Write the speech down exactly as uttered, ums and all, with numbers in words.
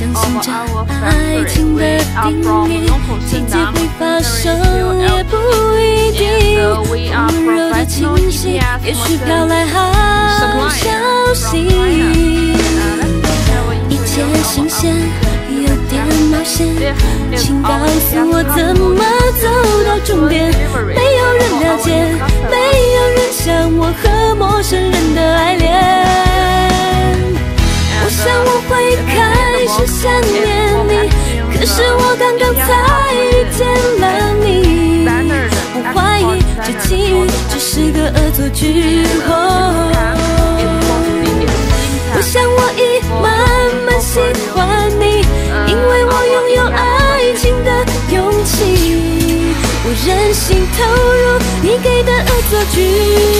想象着爱情的定义，奇迹会发生也不一定。温柔的气息，也许飘来好消息。一切新鲜，有点冒险，请告诉我怎么走到终点。没有人了解，没有人像我和陌生人的爱恋。我想我会开始想念你，可是我刚刚才遇见了你。我怀疑这际遇只是个恶作剧。我想我已慢慢喜欢你，因为我拥有爱情的勇气。我任性投入你给的恶作剧。